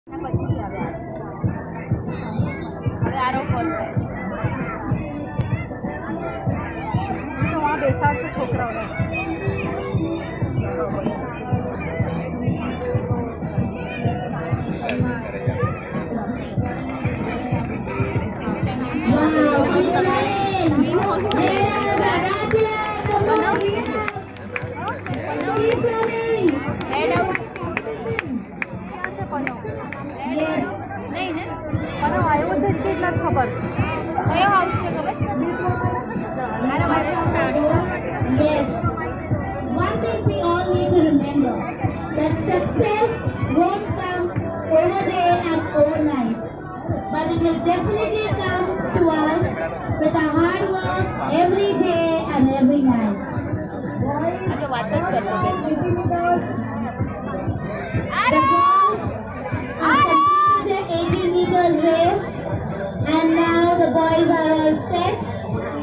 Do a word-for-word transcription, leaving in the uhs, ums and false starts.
પછી છે હવે હવે આરો ફર્સ્ટ તો આ બેસાડશે છોકરાઓને ખબર કયો હાઉસ છે ખબર Yes. One thing we all need to remember that success won't come over there and overnight, but it will definitely come to us with our hard work every day and every night. The girls have completed their eighty meters race. And now the boys are all set.